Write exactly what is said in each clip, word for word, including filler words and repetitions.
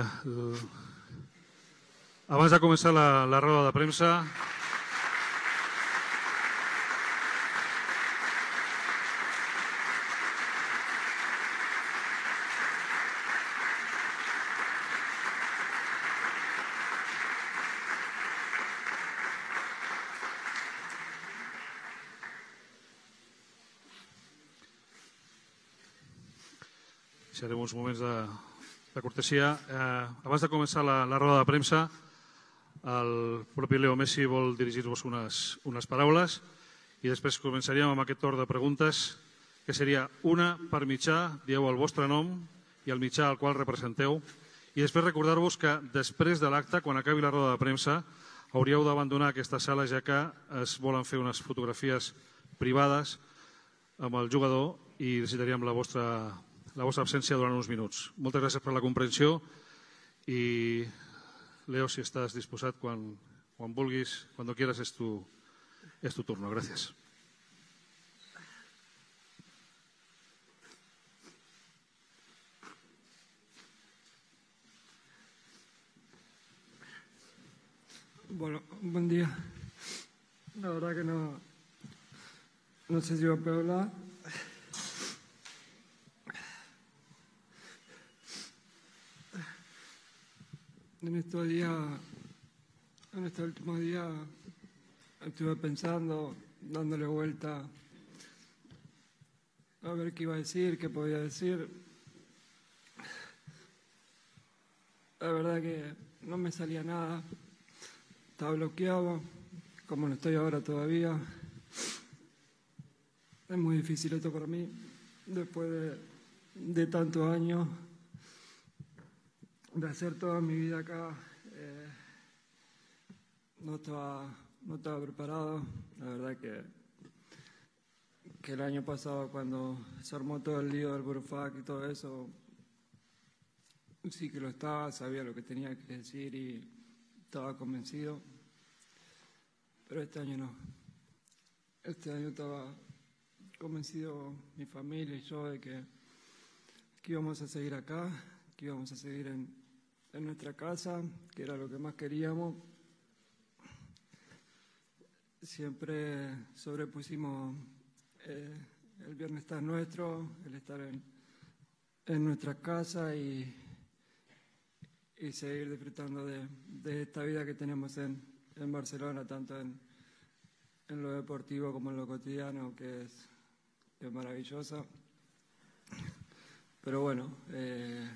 abans de començar la, la roda de premsa, si harem uns moments de, de cortesia. Eh, abans de començar la, la roda de premsa, el propi Leo Messi vol dirigir-vos unes, unes paraules i després començaríem amb aquest torn de preguntes, que seria una per mitjà, dieu el vostre nom i el mitjà al qual representeu, i després recordar-vos que després de l'acte, quan acabi la roda de premsa, hauríeu d'abandonar aquesta sala, ja que es volen fer unes fotografies privades amb el jugador i necessitaríem la vostra la vostra absència durant uns minuts. Moltes gràcies per la comprensió i, Leo, si estàs disposat, quan, quan vulguis, cuando quieras, es tu, es tu turno. Gràcies. Bueno, buen día. La verdad que no, no sé si voy a poder hablar. En estos días, en estos últimos días, estuve pensando, dándole vuelta a ver qué iba a decir, qué podía decir. La verdad que no me salía nada, estaba bloqueado, como no estoy ahora todavía. Es muy difícil esto para mí, después de, de tantos años de hacer toda mi vida acá. Eh, no estaba, no estaba preparado. La verdad que, que el año pasado, cuando se armó todo el lío del Burofax y todo eso, sí que lo estaba, sabía lo que tenía que decir y estaba convencido. Pero este año no. Este año estaba convencido mi familia y yo de que, que íbamos a seguir acá, que íbamos a seguir en en nuestra casa, que era lo que más queríamos. Siempre sobrepusimos eh, el bienestar nuestro, el estar en, en nuestra casa y, y seguir disfrutando de, de esta vida que tenemos en, en Barcelona, tanto en, en lo deportivo como en lo cotidiano, que es, que es maravillosa. Pero bueno, eh,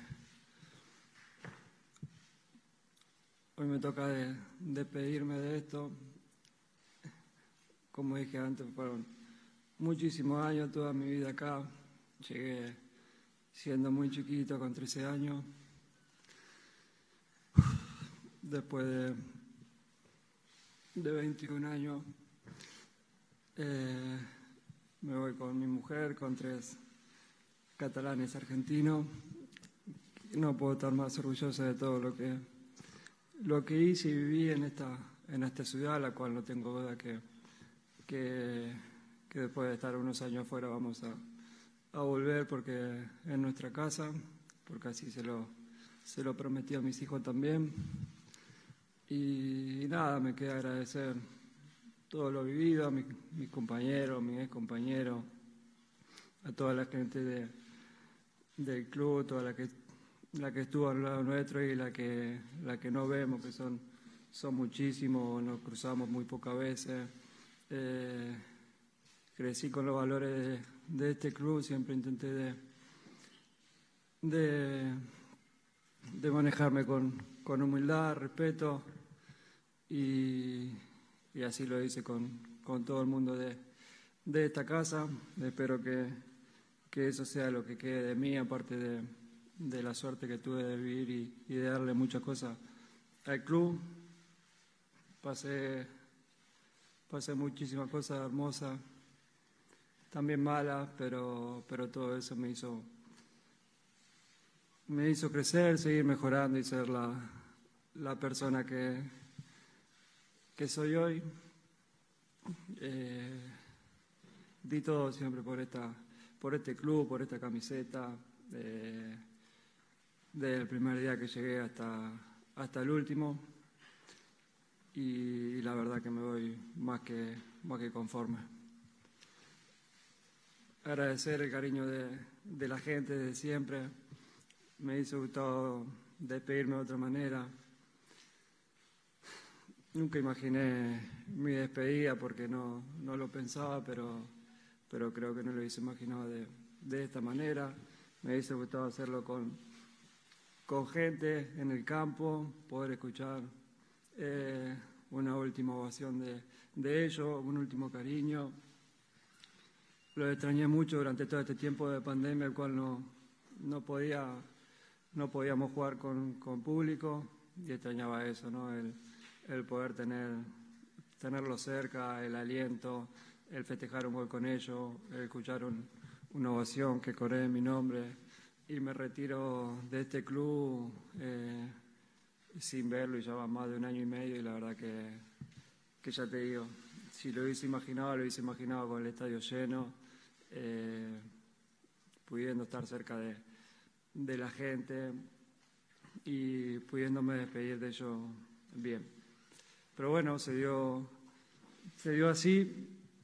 hoy me toca de, despedirme de esto. Como dije antes, fueron muchísimos años, toda mi vida acá. Llegué siendo muy chiquito, con trece años. Después de, de veintiún años, eh, me voy con mi mujer, con tres catalanes argentinos. No puedo estar más orgulloso de todo lo que... lo que hice y viví en esta, en esta ciudad, la cual no tengo duda que, que, que después de estar unos años afuera vamos a, a volver, porque es nuestra casa, porque así se lo, se lo prometí a mis hijos también. Y, y nada, me queda agradecer todo lo vivido, a mis, mis compañeros, a mis ex compañeros, a toda la gente de, del club, toda la que... la que estuvo al lado nuestro y la que, la que no vemos, que son, son muchísimos, nos cruzamos muy pocas veces. Eh, crecí con los valores de, de este club, siempre intenté de, de, de manejarme con, con humildad, respeto, y, y así lo hice con, con todo el mundo de, de esta casa. Espero que, que eso sea lo que quede de mí, aparte de de la suerte que tuve de vivir y, y de darle muchas cosas al club. Pasé, pasé muchísimas cosas hermosas, también malas, pero, pero todo eso me hizo, me hizo crecer, seguir mejorando y ser la, la persona que, que soy hoy. Eh, di todo siempre por, esta, por este club, por esta camiseta. Eh, desde el primer día que llegué hasta, hasta el último. Y, y la verdad que me voy más que, más que conforme. Agradecer el cariño de, de la gente de siempre. Me hizo gustado despedirme de otra manera. Nunca imaginé mi despedida porque no, no lo pensaba, pero, pero creo que no lo hubiese imaginado de, de esta manera. Me hubiese gustado hacerlo con, con gente en el campo, poder escuchar eh, una última ovación de, de ellos, un último cariño. Lo extrañé mucho durante todo este tiempo de pandemia, el cual no, no, podía, no podíamos jugar con, con público, y extrañaba eso, ¿no? El, el poder tener, tenerlo cerca, el aliento, el festejar un gol con ellos, el escuchar un, una ovación que corre en mi nombre, y me retiro de este club eh, sin verlo, y ya va más de un año y medio, y la verdad que, que ya te digo, si lo hubiese imaginado, lo hubiese imaginado con el estadio lleno, eh, pudiendo estar cerca de, de la gente y pudiéndome despedir de ellos bien. Pero bueno, se dio, se dio así,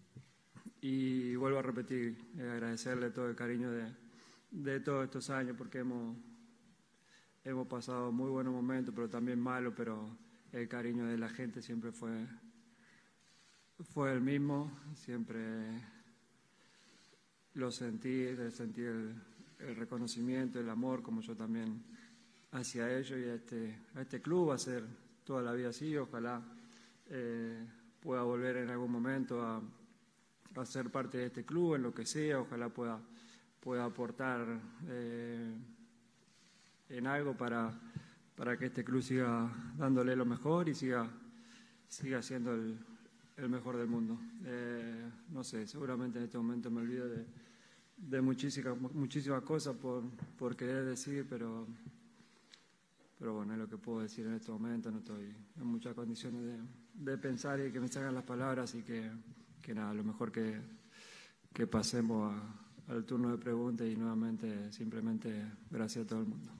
y vuelvo a repetir, eh, agradecerle todo el cariño de, de todos estos años, porque hemos, hemos pasado muy buenos momentos, pero también malos, pero el cariño de la gente siempre fue, fue el mismo, siempre lo sentí, sentí el, el reconocimiento, el amor, como yo también hacia ellos y a este, a este club. Va a ser toda la vida así, ojalá eh, pueda volver en algún momento a, a ser parte de este club, en lo que sea, ojalá pueda, pueda aportar eh, en algo para, para que este club siga dándole lo mejor y siga, siga siendo el, el mejor del mundo. Eh, no sé, seguramente en este momento me olvido de, de muchísimas, muchísimas cosas por, por querer decir, pero... Pero bueno, es lo que puedo decir en este momento, no estoy en muchas condiciones de, de pensar y que me salgan las palabras, y que, que nada, lo mejor que, que pasemos a, al turno de preguntas, y nuevamente simplemente gracias a todo el mundo.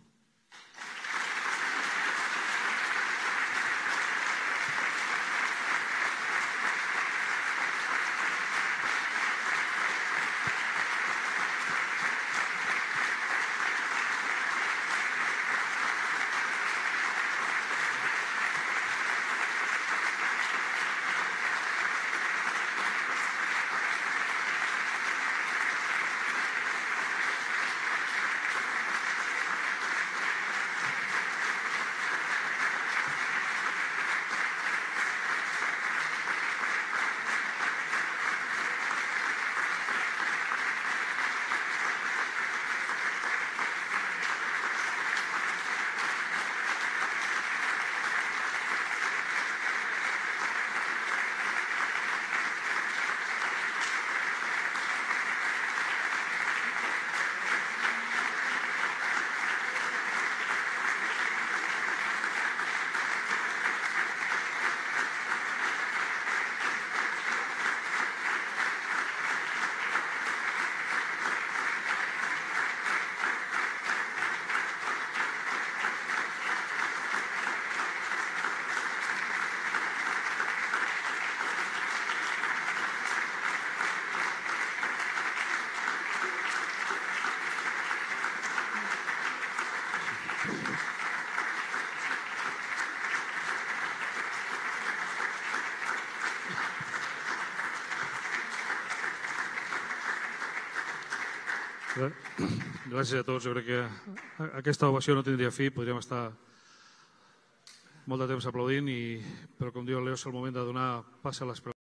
Gràcies a tots. Jo crec que aquesta ovació no tindria fi, podríem estar molt de temps aplaudint, i, però com diu el Leo, és el moment de donar pas a les preguntes.